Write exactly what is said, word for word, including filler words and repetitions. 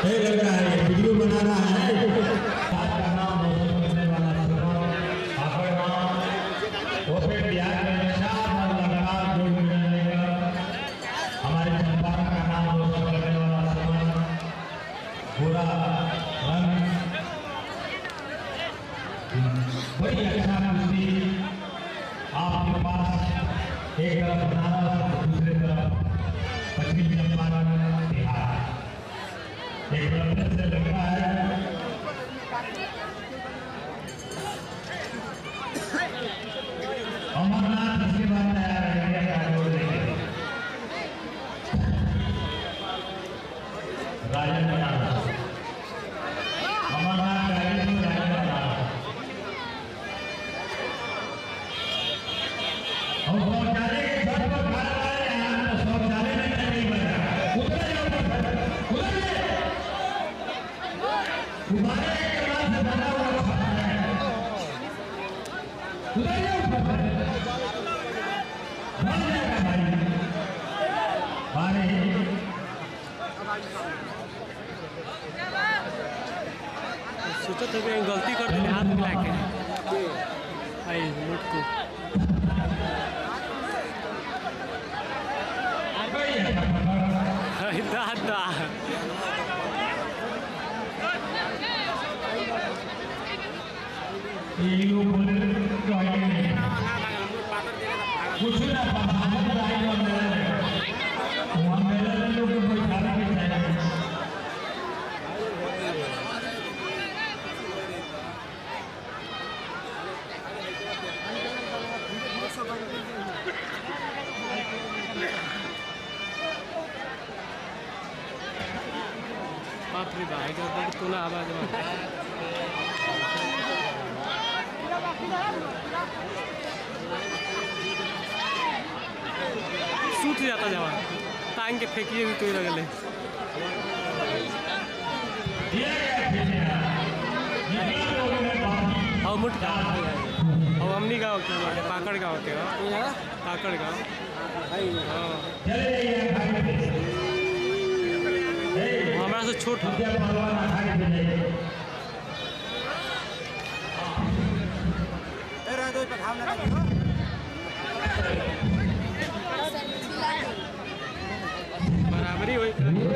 ये लग रहा है वीडियो बना रहा है। आपका नाम रोशन करने वाला सुमन, आपका नाम ओपन बिहार में निशान और लगातार जोड़ मिलने का हमारे चंपारण का नाम रोशन करने वाला सुमन, पूरा रंग बड़ी अच्छा कुश्ती आपके पास, एक तरफ बनारस दूसरे तरफ पश्चिमी चंपारण बिहार, एक तरफ से लग रहा है अमरनाथ, इसके बाद तैयार रहेगा राजन बनारस, अमरनाथ राजन बनारस और शौचालय के छत पर खड़ा है। यहाँ शौचालय में नहीं बना, उतर जाओ, उतर जाओ, गुब्बारे के बाद से बना हुआ छत है, उतर जाओ, बन जाएगा भाई। अरे सोचा तो गलती कर दिले हाथ मिला के आई मुट को दादा ये लोग बोले तो आगे नहीं कुछ ना पढ़ाने का आगे मेला है, वहाँ मेला में लोग को खाना भी चाहिए। बाप रे भाई का तो ना आवाज में सूत जाता जवान टांग के फेंकिए भी कोई लगले और मुठ का और हमनी गाँव के पाकड़ गाँव के पाकड़ गाँव हमारा से छोट बराबरी हुई।